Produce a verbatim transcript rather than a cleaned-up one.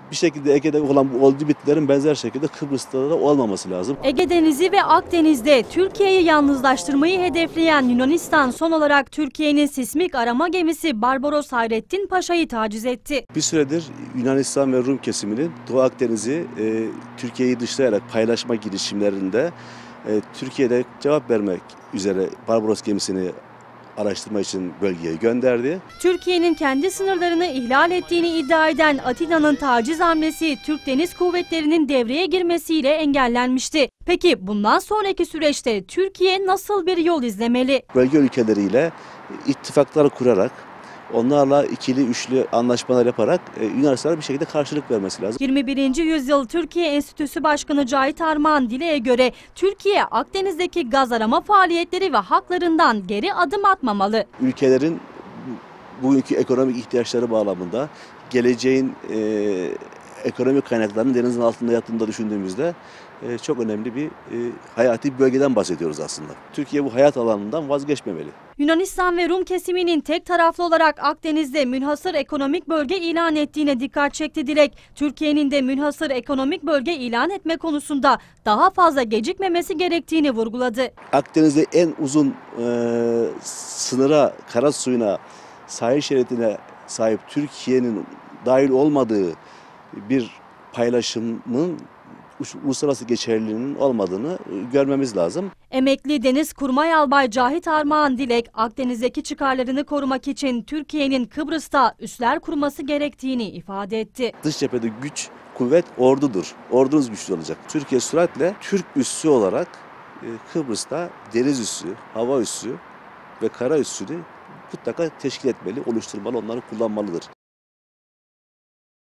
Bir şekilde Ege'de olan bu oldu bitlerin benzer şekilde Kıbrıs'ta da olmaması lazım. Ege Denizi ve Akdeniz'de Türkiye'yi yalnızlaştırmayı hedefleyen Yunanistan son olarak Türkiye'nin sismik arama gemisi Barbaros Hayrettin Paşa'yı taciz etti. Bir süredir Yunanistan ve Rum kesiminin Doğu Akdeniz'i e, Türkiye'yi dışlayarak paylaşma girişimlerinde e, Türkiye'de cevap vermek üzere Barbaros gemisini araştırma için bölgeye gönderdi. Türkiye'nin kendi sınırlarını ihlal ettiğini iddia eden Atina'nın taciz hamlesi Türk Deniz Kuvvetleri'nin devreye girmesiyle engellenmişti. Peki bundan sonraki süreçte Türkiye nasıl bir yol izlemeli? Bölge ülkeleriyle ittifaklar kurarak, onlarla ikili, üçlü anlaşmalar yaparak e, Yunanistan'a bir şekilde karşılık vermesi lazım. yirmi birinci yüzyıl Türkiye Enstitüsü Başkanı Cahit Armağan Dilek'e göre Türkiye Akdeniz'deki gaz arama faaliyetleri ve haklarından geri adım atmamalı. Ülkelerin bugünkü ekonomik ihtiyaçları bağlamında geleceğin e, ekonomik kaynaklarının denizin altında yattığını da düşündüğümüzde e, çok önemli bir e, hayati bir bölgeden bahsediyoruz aslında. Türkiye bu hayat alanından vazgeçmemeli. Yunanistan ve Rum kesiminin tek taraflı olarak Akdeniz'de münhasır ekonomik bölge ilan ettiğine dikkat çekti Dilek. Türkiye'nin de münhasır ekonomik bölge ilan etme konusunda daha fazla gecikmemesi gerektiğini vurguladı. Akdeniz'de en uzun e, sınıra, kara suyuna, sahil şeridine sahip Türkiye'nin dahil olmadığı bir paylaşımın uluslararası geçerliliğinin olmadığını görmemiz lazım. Emekli Deniz Kurmay Albay Cahit Armağan Dilek, Akdeniz'deki çıkarlarını korumak için Türkiye'nin Kıbrıs'ta üsler kurması gerektiğini ifade etti. Dış cephede güç, kuvvet ordudur. Ordunuz güçlü olacak. Türkiye süratle Türk üssü olarak Kıbrıs'ta deniz üssü, hava üssü ve kara üssünü mutlaka teşkil etmeli, oluşturmalı, onları kullanmalıdır.